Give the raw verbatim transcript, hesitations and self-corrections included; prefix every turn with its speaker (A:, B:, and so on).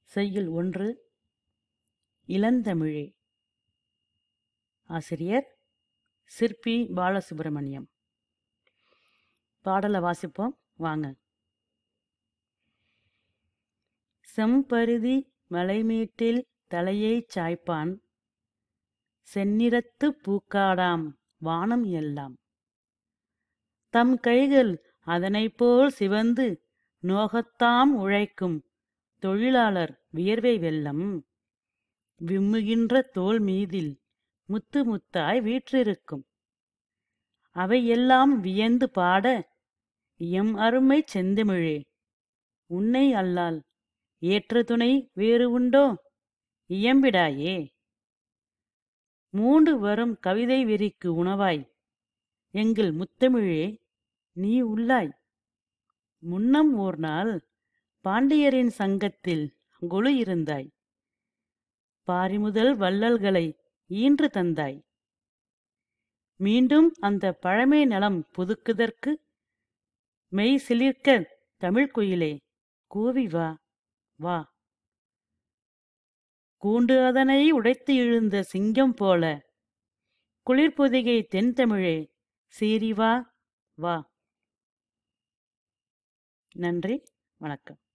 A: செய்யுள் ஒன்று. இளந்தமிழே. ஆசிரியர் சிற்பி பாலசுப்ரமணியம். பாடலை வாசிப்போம் வாங்க. செம்பருதி மலைமேட்டில் தலையைச் சாய்ப்பான், செந்நிறத்து பூக்காடாம் வானம் எல்லாம். தம் கைகள் அதனைப்போல் சிவந்து நோகத்தாம் உழைக்கும் தொழிலாளர் வியர்வை வெள்ளம். விம்முகின்ற தோல் மீதில் முத்து முத்தாய் வீற்றிருக்கும். அவையெல்லாம் வியந்து பாட, எம் அருமைச் செந்தமிழே, உன்னை அல்லால் ஏற்ற துணை வேறு உண்டோ? இயம்பிடாயே. மூண்டு வரும் கவிதை வெறிக்கு உணவாய் எங்கள் முத்தமிழே நீ உள்ளாய். முன்னம் ஓர் நாள் பாண்டியரின் சங்கத்தில் கொலு இருந்தாய். பாரிமுதல் வள்ளல்களை ஈன்று தந்தாய். மீண்டும் அந்த பழமை நலம் புதுக்குதற்கு மெய் சிலிர்க்க தமிழ்க்குயிலே கூவி வா வா. கூண்டு அதனை உடைத்து இழுந்த சிங்கம் போல குளிர்பொதிகை தென்தமிழே சீறி வா வா. நன்றி, வணக்கம்.